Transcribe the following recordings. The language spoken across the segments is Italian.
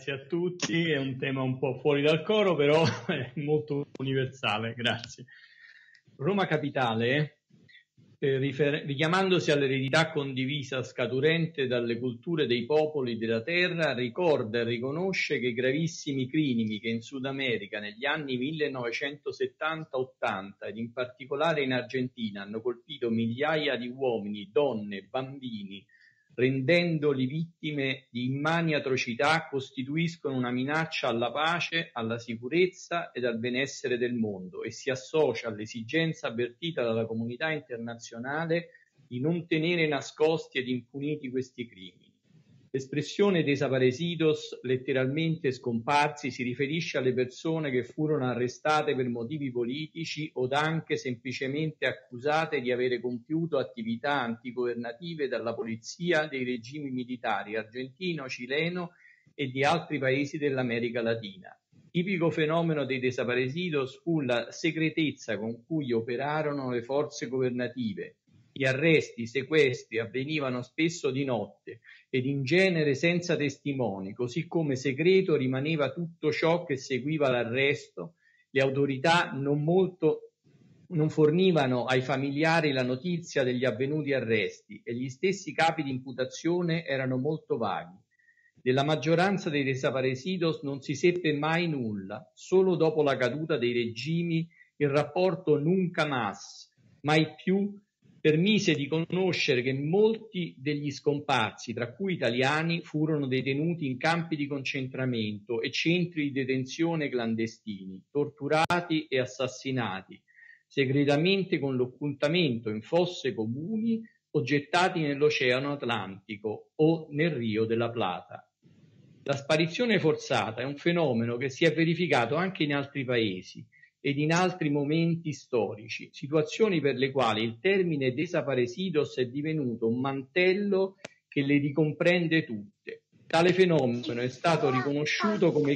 grazie a tutti. È un tema un po' fuori dal coro, però è molto universale. Grazie. Roma Capitale, richiamandosi all'eredità condivisa scaturente dalle culture dei popoli della terra, ricorda e riconosce che i gravissimi crimini che in Sud America negli anni 1970-80 ed in particolare in Argentina hanno colpito migliaia di uomini, donne, bambini, rendendoli vittime di immani atrocità, costituiscono una minaccia alla pace, alla sicurezza ed al benessere del mondo e si associa all'esigenza avvertita dalla comunità internazionale di non tenere nascosti ed impuniti questi crimini. L'espressione desaparecidos, letteralmente scomparsi, si riferisce alle persone che furono arrestate per motivi politici od anche semplicemente accusate di avere compiuto attività antigovernative dalla polizia dei regimi militari argentino, cileno e di altri paesi dell'America Latina. Tipico fenomeno dei desaparecidos fu la segretezza con cui operarono le forze governative. Gli arresti, i sequestri avvenivano spesso di notte ed in genere senza testimoni, così come segreto rimaneva tutto ciò che seguiva l'arresto. Le autorità non fornivano ai familiari la notizia degli avvenuti arresti e gli stessi capi di imputazione erano molto vaghi. Della maggioranza dei desaparecidos non si seppe mai nulla, solo dopo la caduta dei regimi il rapporto Nunca Más, mai più, permise di conoscere che molti degli scomparsi, tra cui italiani, furono detenuti in campi di concentramento e centri di detenzione clandestini, torturati e assassinati, segretamente con l'occultamento in fosse comuni o gettati nell'Oceano Atlantico o nel Rio della Plata. La sparizione forzata è un fenomeno che si è verificato anche in altri paesi ed in altri momenti storici, situazioni per le quali il termine desaparecidos è divenuto un mantello che le ricomprende tutte. Tale fenomeno è stato riconosciuto come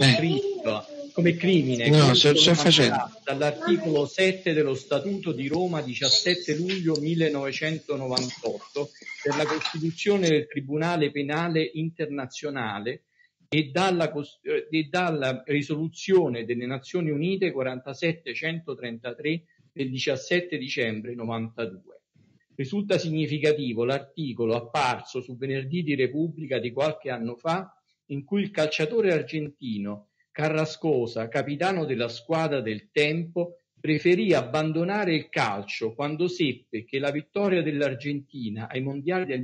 crimine dall'articolo 7 dello Statuto di Roma 17 luglio 1998 per la Costituzione del Tribunale Penale Internazionale e dalla risoluzione delle Nazioni Unite 47133 del 17 dicembre 92. Risulta significativo l'articolo apparso su Venerdì di Repubblica di qualche anno fa, in cui il calciatore argentino Carrascosa, capitano della squadra del Tempo, preferì abbandonare il calcio quando seppe che la vittoria dell'Argentina ai mondiali del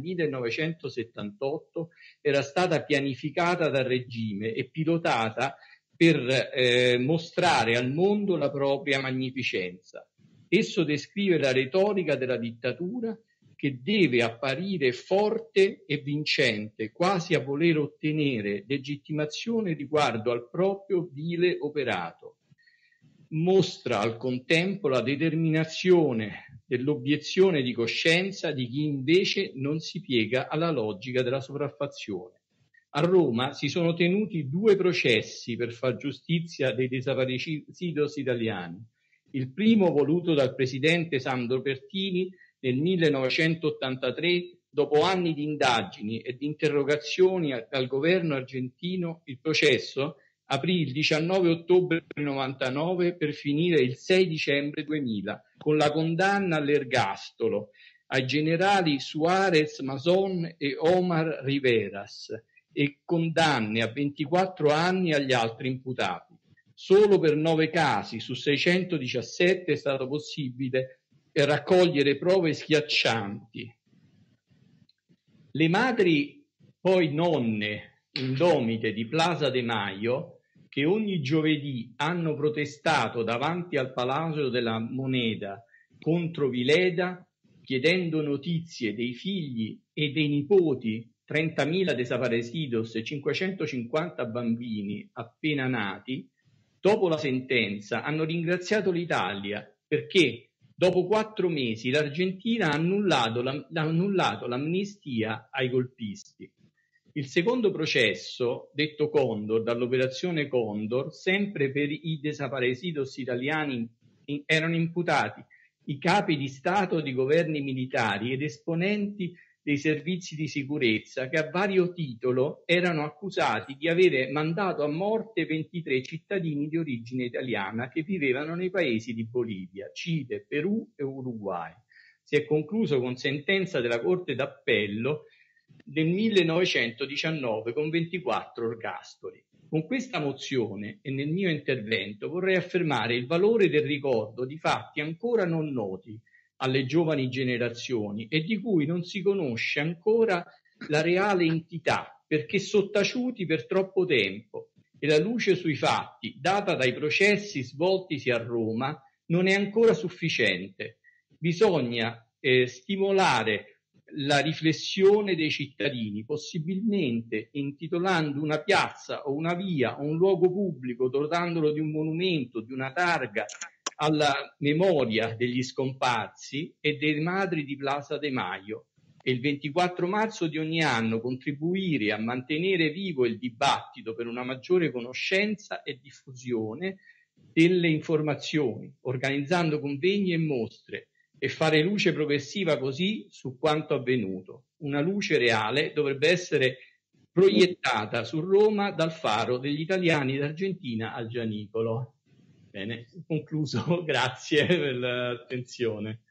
1978 era stata pianificata dal regime e pilotata per mostrare al mondo la propria magnificenza. Esso descrive la retorica della dittatura che deve apparire forte e vincente, quasi a voler ottenere legittimazione riguardo al proprio vile operato. Mostra al contempo la determinazione dell'obiezione di coscienza di chi invece non si piega alla logica della sopraffazione. A Roma si sono tenuti 2 processi per far giustizia dei desaparecidos italiani. Il primo voluto dal presidente Sandro Pertini nel 1983, dopo anni di indagini e di interrogazioni al governo argentino. Il processo aprì il 19 ottobre 1999 per finire il 6 dicembre 2000 con la condanna all'ergastolo ai generali Suárez Mason e Omar Riveras e condanne a 24 anni agli altri imputati. Solo per 9 casi su 617 è stato possibile raccogliere prove schiaccianti. Le madri, poi nonne indomite di Plaza de Mayo, che ogni giovedì hanno protestato davanti al Palazzo della Moneda contro Vileda, chiedendo notizie dei figli e dei nipoti, 30.000 desaparecidos e 550 bambini appena nati, dopo la sentenza hanno ringraziato l'Italia perché dopo 4 mesi l'Argentina ha annullato l'amnistia ai golpisti. Il secondo processo, detto Condor, dall'operazione Condor, sempre per i desaparecidos italiani, erano imputati i capi di Stato di governi militari ed esponenti dei servizi di sicurezza che a vario titolo erano accusati di avere mandato a morte 23 cittadini di origine italiana che vivevano nei paesi di Bolivia, Cile, Perù e Uruguay. Si è concluso con sentenza della Corte d'Appello del 1919 con 24 ergastoli. Con questa mozione e nel mio intervento vorrei affermare il valore del ricordo di fatti ancora non noti alle giovani generazioni e di cui non si conosce ancora la reale entità perché sottaciuti per troppo tempo, e la luce sui fatti data dai processi svoltisi a Roma non è ancora sufficiente. Bisogna stimolare la riflessione dei cittadini, possibilmente intitolando una piazza o una via o un luogo pubblico, dotandolo di un monumento, di una targa alla memoria degli scomparsi e delle madri di Plaza de Mayo, e il 24 marzo di ogni anno contribuire a mantenere vivo il dibattito per una maggiore conoscenza e diffusione delle informazioni, organizzando convegni e mostre, e fare luce progressiva così su quanto avvenuto. Una luce reale dovrebbe essere proiettata su Roma dal faro degli italiani d'Argentina al Gianicolo. Bene, concluso, grazie per l'attenzione.